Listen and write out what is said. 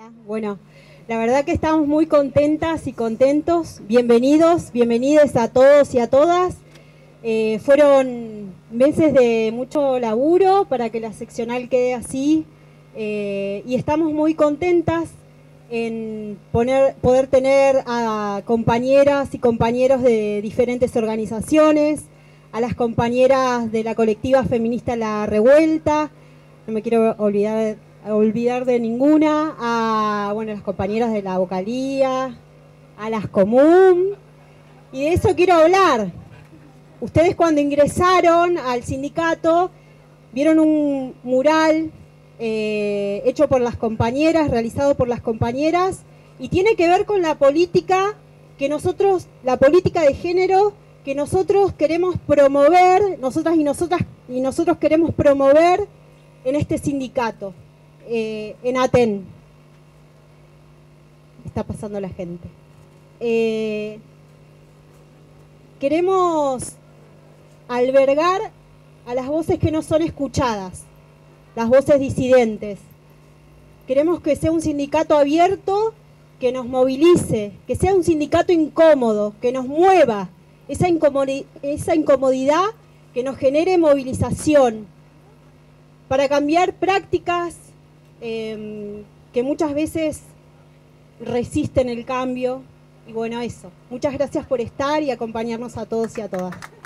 Bueno, la verdad que estamos muy contentas y contentos. Bienvenidos, bienvenides a todos y a todas. Fueron meses de mucho laburo para que la seccional quede así y estamos muy contentas en poder tener a compañeras y compañeros de diferentes organizaciones, a las compañeras de la colectiva feminista La Revuelta, no me quiero olvidar de ninguna, a las compañeras de la vocalía, a las común, y de eso quiero hablar. Ustedes cuando ingresaron al sindicato vieron un mural hecho por las compañeras, realizado por las compañeras, y tiene que ver con la política que nosotros, la política de género que nosotros queremos promover, nosotras y nosotros queremos promover en este sindicato, en Aten. Está pasando la gente. Queremos albergar a las voces que no son escuchadas, las voces disidentes. Queremos que sea un sindicato abierto, que nos movilice, que sea un sindicato incómodo, que nos mueva, esa incomodidad que nos genere movilización, para cambiar prácticas que muchas veces resisten el cambio. Y bueno, eso. Muchas gracias por estar y acompañarnos a todos y a todas.